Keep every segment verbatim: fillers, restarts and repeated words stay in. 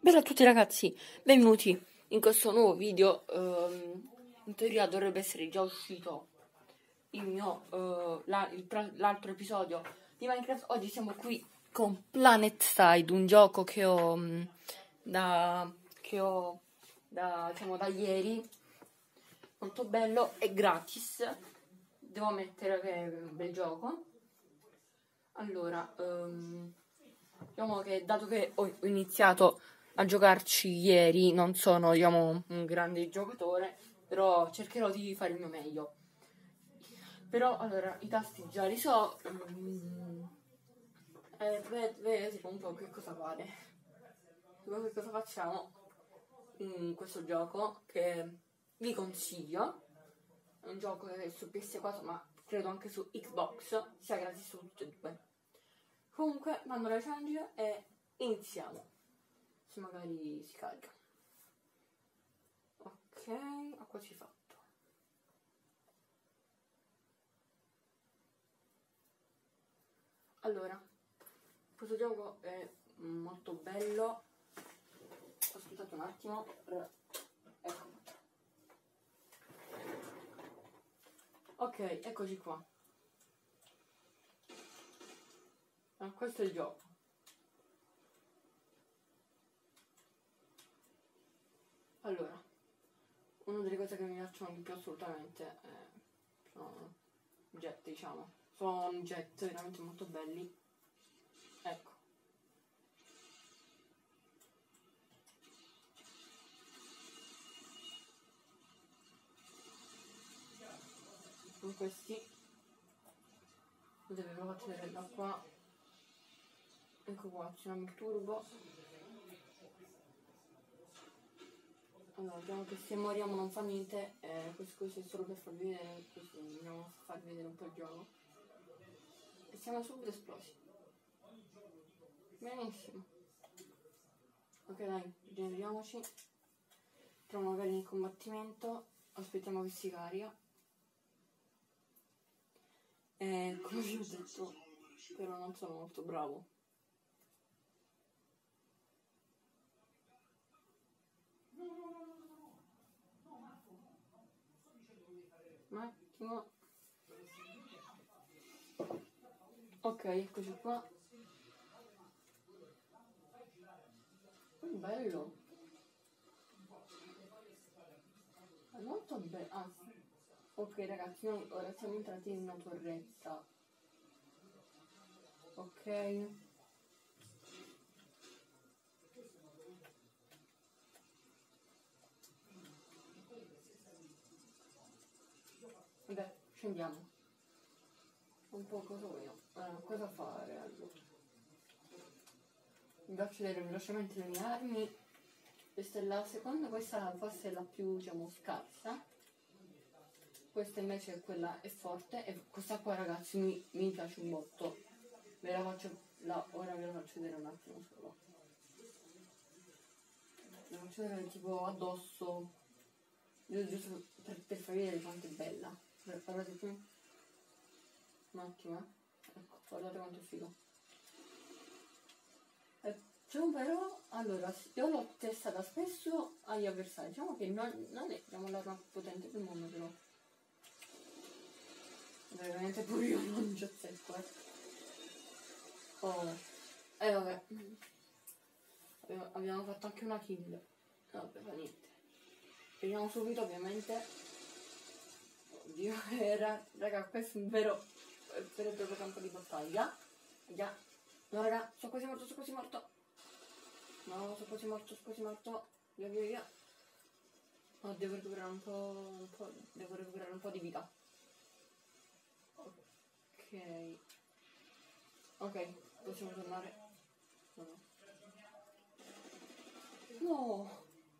Bella a tutti ragazzi, benvenuti in questo nuovo video. ehm, in teoria dovrebbe essere già uscito il mio eh, la- il pra- l'altro episodio di Minecraft. Oggi siamo qui con PlanetSide, un gioco che ho mh, da che ho da, diciamo, da ieri, molto bello, è gratis. Devo ammettere che è un bel gioco. Allora, ehm, diciamo che dato che ho iniziato a giocarci ieri, non sono, diciamo, un grande giocatore, però cercherò di fare il mio meglio. Però, allora, i tasti già li so. mm, eh, ved- Vedete un po' che cosa fare. Che cosa facciamo in questo gioco che vi consiglio. È un gioco che è su P S quattro, ma credo anche su Xbox, sia gratis su tutte e due. Comunque, mando la challenge e iniziamo. Se magari si carica. Ok, ho quasi fatto. Allora, questo gioco è molto bello. Aspettate un attimo. Ecco. Ok, eccoci qua. Ah, questo è il gioco. Allora, una delle cose che mi piacciono di più assolutamente è, sono jet, diciamo. Sono jet veramente molto belli. Ecco. Con questi vedete, ve lo faccio vedere da qua. Ecco qua, azioniamo il turbo. Allora, diciamo che se moriamo non fa niente, eh, questo, questo è solo per farvi vedere, questo, andiamo a farvi vedere un po' il gioco. E siamo subito esplosi. Benissimo. Ok, dai, generiamoci. Entriamo magari nel combattimento, aspettiamo che si carica. E come vi ho detto, però non sono molto bravo. Un attimo. Ok, eccoci qua. Bello. È molto bello. Ah, ok ragazzi, noi ora siamo entrati in una torretta. Ok. Vabbè, scendiamo. Un po' cosa vogliamo. Allora, cosa fare allora? Vi faccio vedere velocemente le mie armi. Questa è la seconda, questa forse è la più, diciamo, scarsa. Questa invece è quella è forte. E questa qua ragazzi mi, mi piace un botto. Ve la faccio, la, ora ve la faccio vedere un attimo solo. Ve la faccio vedere tipo addosso. Giusto per, per farvi vedere quanto è bella. Guardate qui. Un attimo, eh. Ecco, guardate quanto è figo. Eh, diciamo però, allora, io l'ho testata spesso agli avversari. Diciamo che non, non è, diciamo, l'arma più potente del mondo, però. Veramente pure io non ci azzecco, eh. Oh. Eh vabbè. Abbiamo, abbiamo fatto anche una kill. Vabbè, fa niente. Vediamo subito, ovviamente. Oddio, era, raga, questo è un vero, è un vero e proprio campo di battaglia. Già. No, raga, sono quasi morto, sono quasi morto. No, sono quasi morto, sono quasi morto. Via, via, via. No, devo recuperare un po', un po', devo recuperare un po' di vita. Ok. Ok, possiamo tornare. No. No.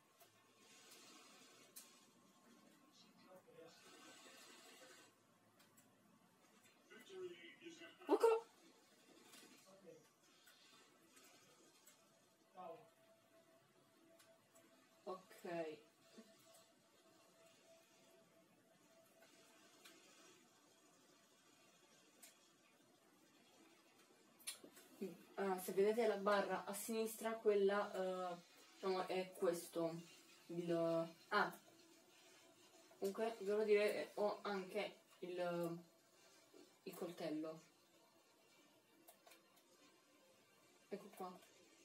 Ok. Ok. Uh, se vedete la barra a sinistra, quella uh, No, è questo il... Ah! Comunque, devo dire, ho anche il, il coltello. Ecco qua.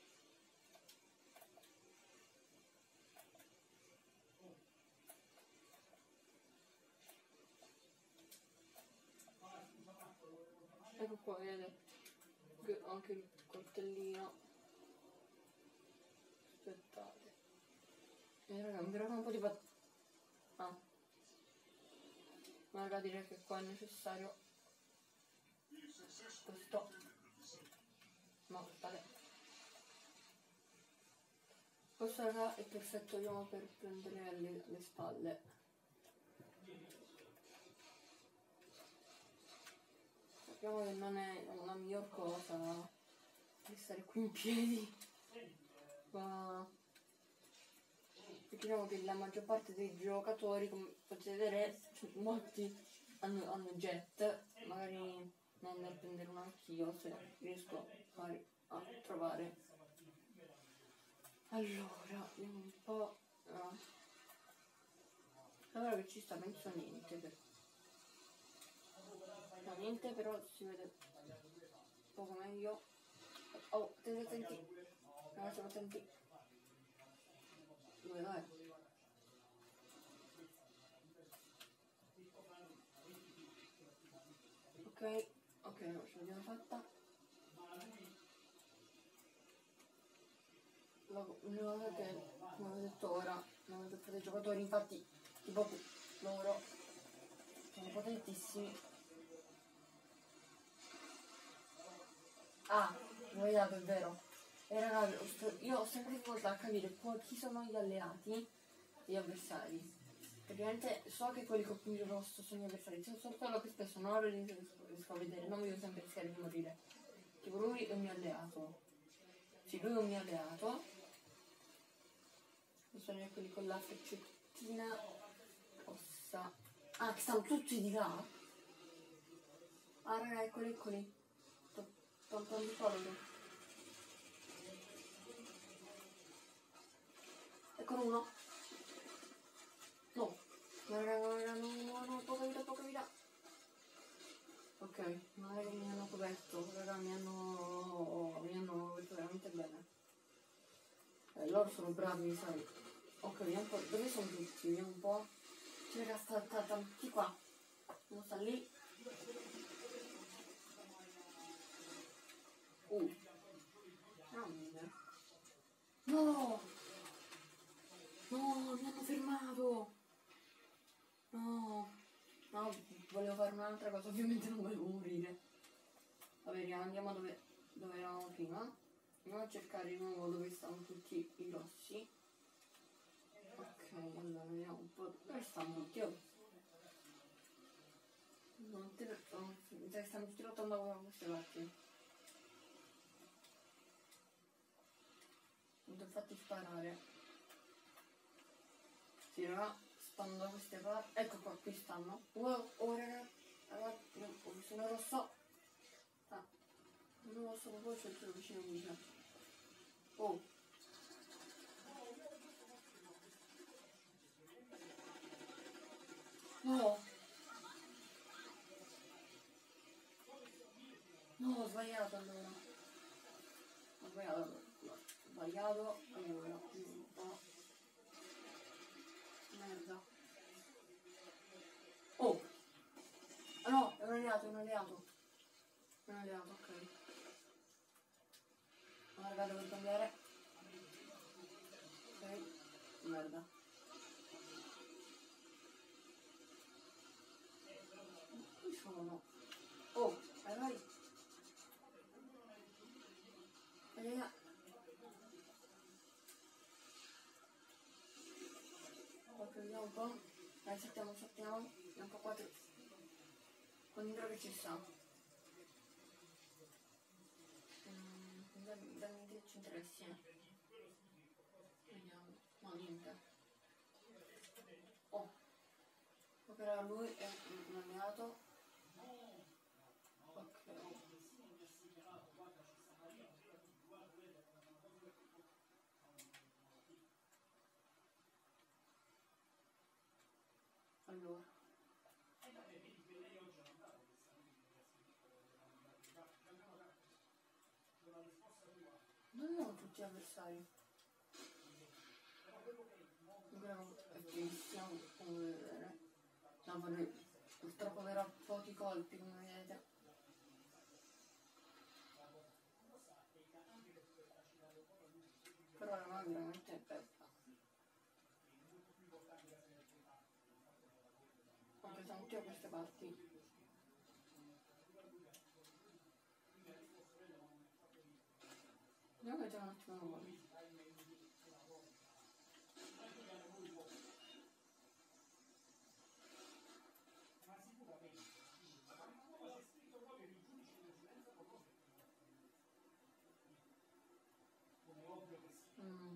Ecco qua, vedete? Ho anche il coltellino. Aspettate. Eh raga, mi raga un po' di pat... Ah. Ma raga, direi che qua è necessario questo. No, aspettate. Questo raga è perfetto, diciamo, per prendere le, le spalle. Sappiamo che non è la miglior cosa di stare qui in piedi, ma diciamo che la maggior parte dei giocatori, come potete vedere, molti hanno, hanno jet, magari ne andrò a prendere uno anch'io se riesco magari a trovare. Allora, vediamo un po'. No. Allora che ci sta, penso niente. Per... No, niente, però si vede poco meglio. Oh, attenti, attenti. No, siamo attenti. Dove vai? Ok, ok, no, ce l'abbiamo fatta. L'unica cosa che, come ho detto ora, non ho detto dei giocatori, infatti, tipo loro sono potentissimi. Ah, non è dato, è vero. E ragazzi, io ho sempre difficoltà a capire chi sono gli alleati e gli avversari. Ovviamente so che quelli con cui rosso sono gli avversari, solo quello che spesso non lo riesco a vedere, non voglio sempre rischiare di morire. Tipo lui è un mio alleato. Sì, lui è un mio alleato. Sono quelli con la freccettina rossa. Ah, che stanno tutti di là. Ah raga, eccoli, eccoli. Sto di colore. Eccolo uno. No. No, raga, raga, no, no, poca vita, poca vita. Ok, ma raga mi hanno coperto, raga mi hanno... mi hanno coperto veramente bene. Eh, loro sono bravi, sai. Ok, vediamo un po'. Dove sono tutti? Vediamo un po'. C'è raga, sta, sta, sta tutti qua. Uno sta lì. Uh. No! No, mi hanno fermato! No! No, volevo fare un'altra cosa, ovviamente non volevo morire. Vabbè, andiamo dove, dove eravamo prima. Andiamo a cercare di nuovo dove stavano tutti i rossi. Ok, allora vediamo un po'. Dove stanno tutti? Oh. Non te lo... Mi sa che stanno tutti lottando da queste parti. Non devo infatti sparare. Sì, raga, stanno da queste parti. Ecco qua, qui stanno. Wow, oh raga, raga, ho visto un rosso. Ah, un rosso proprio c'è il vicino vicino. Oh. No! No, ho sbagliato allora. Ho sbagliato allora. No, ho sbagliato allora. Un po'. Merda. Oh! Ah no, è un alleato, è un alleato. È un alleato, ok. Ma raga, devo cambiare. Ok. Merda. Qui sono. Oh, vai vai. Vai là. Ok, vediamo un po'. Dai, saltiamo, saltiamo. Vediamo un po' qua. Con dentro che ci sta. Mm, dammi che ci interessi. Vediamo. No, niente. Oh. Ok, allora lui è un alleato. Ok. Allora. Non sono tutti avversari. Perché stiamo come vedere. No, vorrei purtroppo avrò pochi colpi come vedete. Però la mano è veramente bella. Anche tanti a queste parti. Andiamo a vedere un attimo voi. Mm.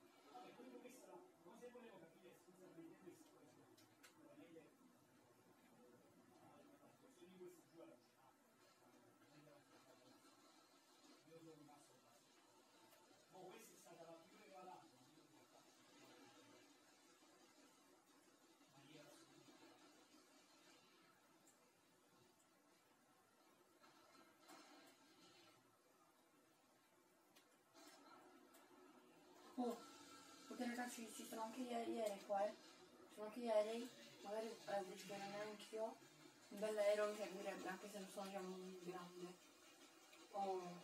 Oh, perché ragazzi ci sono anche gli aerei qua, eh. Ci sono anche gli aerei, magari eh, vi sperare anch'io. Un bel aereo mi servirebbe anche se non sono già un grande. Oh.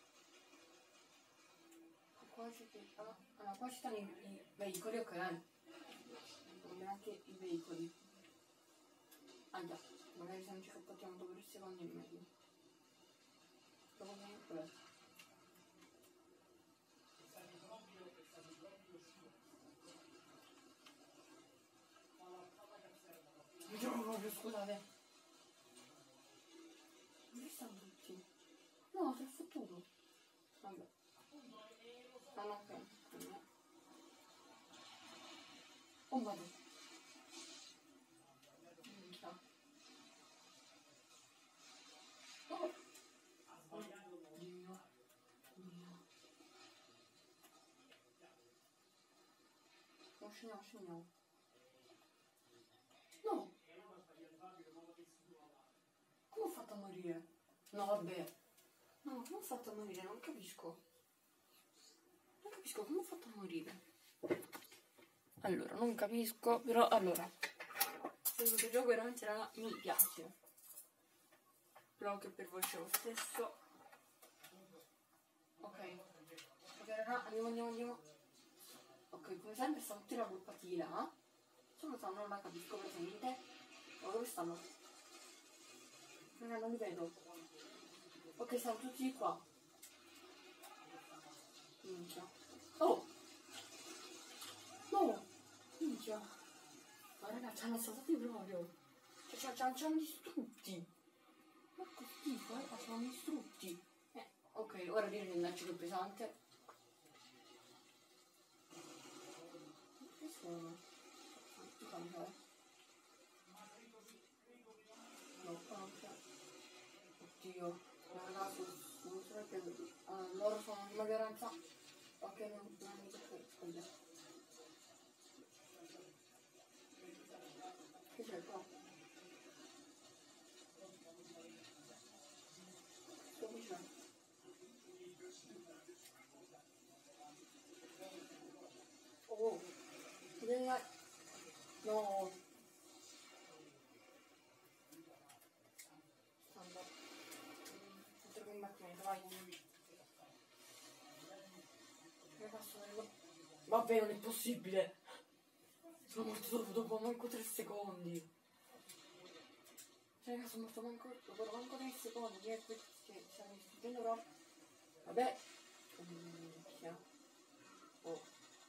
Qua ci ah, ah, qua ci stanno i, i veicoli, ok. Non anche i veicoli. Ah già, magari se non ci comportiamo dopo il secondo in meglio. Dopo che vediamo proprio, scusate. Dove stanno tutti? No, si è fottuto. Vabbè. Ah no, ok. Oh vado. Minchia. Oh. Dio. Dio. No, scendiamo, scendiamo. No. Come ho fatto a morire? No, vabbè. No, come ho fatto a morire? Non capisco. Non capisco come ho fatto a morire. Allora, non capisco, però allora. Questo gioco veramente raga, mi piace. Però che per voi c'è lo stesso. Ok. Ok raga, andiamo, andiamo, andiamo. Ok, come sempre stanno tutti la colpa di là. Solo stanno, non la capisco praticamente. Ma dove stanno? Raga, non li vedo. Ok, stanno tutti di qua. Minchia. Oh! No! Minchia. Ma raga, ci hanno saltati proprio. Cioè, ci hanno distrutti. Ma che schifo, eh? Ci hanno distrutti. Eh, ok, ora direi di andarci più pesante. Che sono? Che fanno, eh? No, qua non c'è. Oddio. Ma ragazzi, non so perché. Ah, loro sono di maggioranza. Ok, non mi scusa. Che c'è qua? Dove c'è? Oh, vedete? No. Anda. Potrei imbattere, vai. Vabbè, non è possibile. Sono morto dopo, dopo manco tre secondi. Cioè, raga, sono morto manco, dopo manco tre secondi. Che che stiamo distruggendo però. Vabbè. Minchia. Oh.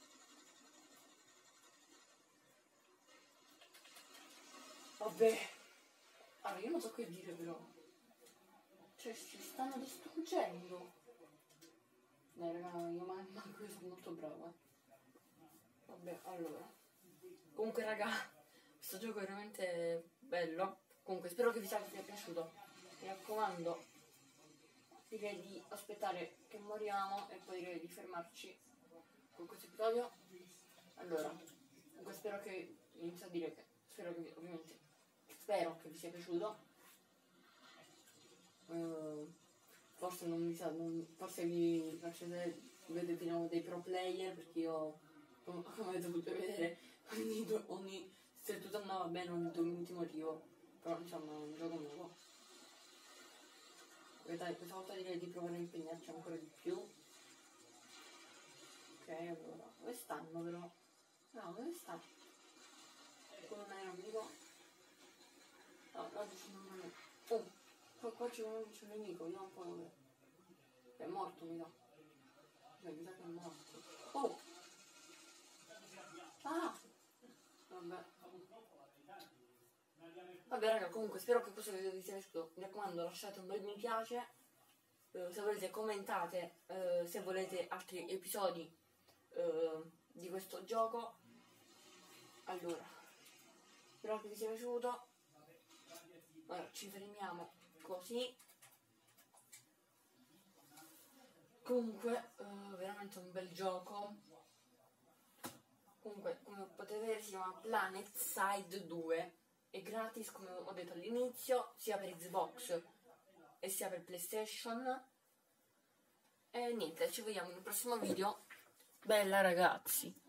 Vabbè. Allora, io non so che dire però. Cioè, si stanno distruggendo. Dai, raga, io manco io sono molto brava. Vabbè, allora. Comunque, raga, questo gioco è veramente bello. Comunque, spero che vi sia piaciuto. Mi raccomando, direi di aspettare che moriamo e poi direi di fermarci con questo episodio. Allora, comunque spero che inizio a dire che spero che vi, ovviamente spero che vi sia piaciuto. Uh, forse non mi sa, non, forse vi facete vedete diciamo, dei pro player, perché io come, come avete potuto vedere ogni, due, ogni se tutto andava bene ogni due minuti morivo, però insomma è un gioco nuovo. Dai, questa volta direi di provare a impegnarci ancora di più. Ok, allora, dove stanno però? No, dove sta? Quello non è un amico? No, no, c'è un nemico. Oh, qua, qua c'è un, c'è un nemico, vediamo un po' dove. È morto, mi sa. Cioè, mi sa che è morto. Oh! Ah! Vabbè. Vabbè raga, comunque spero che questo video vi sia piaciuto. Mi raccomando, lasciate un bel mi piace. Uh, se volete commentate uh, se volete altri episodi uh, di questo gioco. Allora, spero che vi sia piaciuto. Allora, ci fermiamo così. Comunque, uh, veramente un bel gioco. Comunque, come potete vedere, si chiama PlanetSide due. È gratis, come ho detto all'inizio, sia per Xbox e sia per PlayStation. E niente, ci vediamo in un prossimo video. Bella ragazzi!